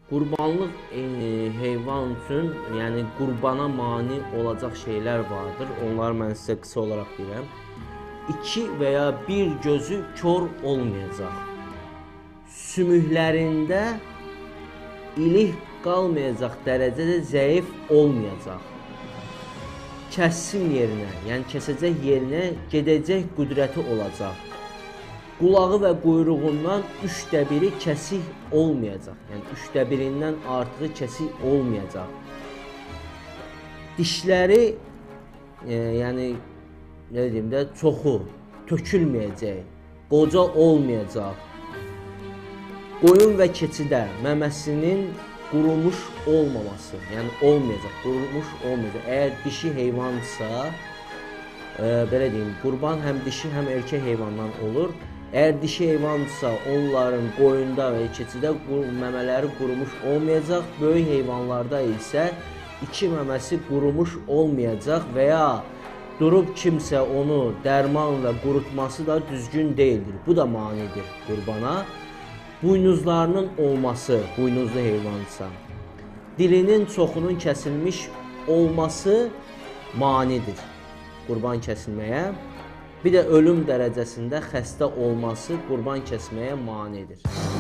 Qurbanlıq heyvan üçün, yəni qurbana mane olacaq şeylər vardır. Onları mən sizə qısa olaraq deyirəm. 2 və ya 1 gözü kör olmayacaq. Sümüklərində ilik qalmayacaq dərəcədə zəif olmayacaq. Kəsim yerinə, yəni kəsəcək yerinə gedəcək qüdrəti olacaq. Qulağı və quyruğundan 1/3 kəsik olmayacaq. Yəni 1/3-dən artığı kəsik olmayacaq. Dişləri, yəni nə deyim də, çoxu tökülməyəcək, qoca olmayacaq. Qoyun və keçidə məməsinin qurumuş olmaması, yəni olmayacaq, qurumuş olmayacaq. Əgər dişi heyvansa, belə deyim, qurban həm dişi, həm erkək heyvandan olur. Əgər dişi heyvansa, onların qoyunda və keçidə məmələri qurumuş olmayacaq. Böyük heyvanlarda isə 2 məməsi qurumuş olmayacaq və ya durub kimsə onu dərman və qurutması da düzgün deyildir. Bu da manidir qurbana. Buynuzlarının olması, buynuzlu heyvansa, dilinin çoxunun kəsilmiş olması manidir qurban kəsilməyə. Bir də ölüm dərəcəsində xəstə olması qurban kəsməyə manidir.